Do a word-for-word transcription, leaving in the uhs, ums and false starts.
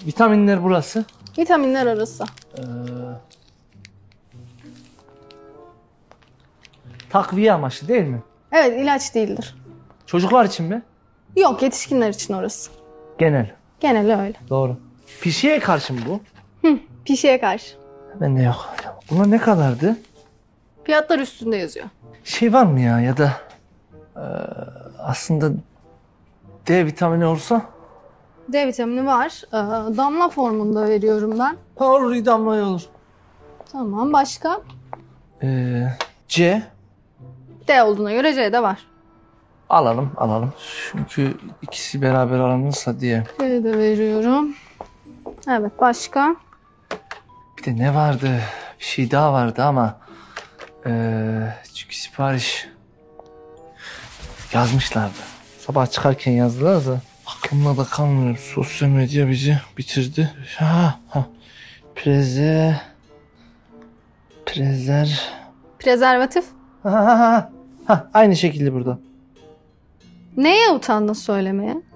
Vitaminler burası. Vitaminler arası. Ee, takviye amaçlı değil mi? Evet, ilaç değildir. Çocuklar için mi? Yok, yetişkinler için orası. Genel. Genel öyle. Doğru. Pişiye karşı mı bu? Hı, pişiye karşı. Bende yok. Buna ne kadardı? Fiyatlar üstünde yazıyor. Şey var mı ya ya da e, aslında D vitamini olsa? D vitamini var. Ee, damla formunda veriyorum ben. Ha olur, damla olur. Tamam, başka? Ee, C. D olduğuna göre C de var. Alalım alalım. Çünkü ikisi beraber alınırsa diye. C de veriyorum. Evet, başka? Bir de ne vardı? Bir şey daha vardı ama ee, çünkü sipariş yazmışlardı. Sabah çıkarken yazdılar da aklımda da kalmıyor. Sosyal medya bizi bitirdi. Ha, ha. Preze Prezer Prezervatif. ha, ha, ha, ha. Aynı şekilde burada. Neye utandın söylemeye?